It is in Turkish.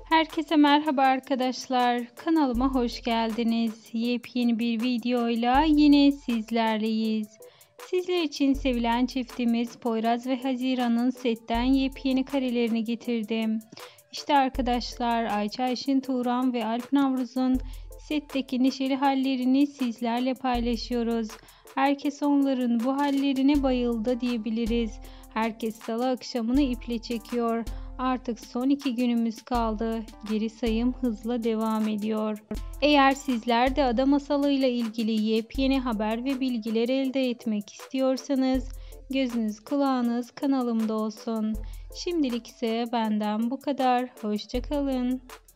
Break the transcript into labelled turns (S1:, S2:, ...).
S1: Herkese merhaba arkadaşlar. Kanalıma hoş geldiniz. Yepyeni bir videoyla yine sizlerleyiz. Sizler için sevilen çiftimiz Poyraz ve Haziran'ın setten yepyeni karelerini getirdim. İşte arkadaşlar, Ayça Ayşin Turan ve Alp Navruz'un setteki neşeli hallerini sizlerle paylaşıyoruz. Herkes onların bu hallerine bayıldı diyebiliriz. Herkes salı akşamını iple çekiyor. Artık son 2 günümüz kaldı. Geri sayım hızla devam ediyor. Eğer sizler de ada masalıyla ilgili yepyeni haber ve bilgiler elde etmek istiyorsanız gözünüz kulağınız kanalımda olsun. Şimdilik ise benden bu kadar. Hoşça kalın.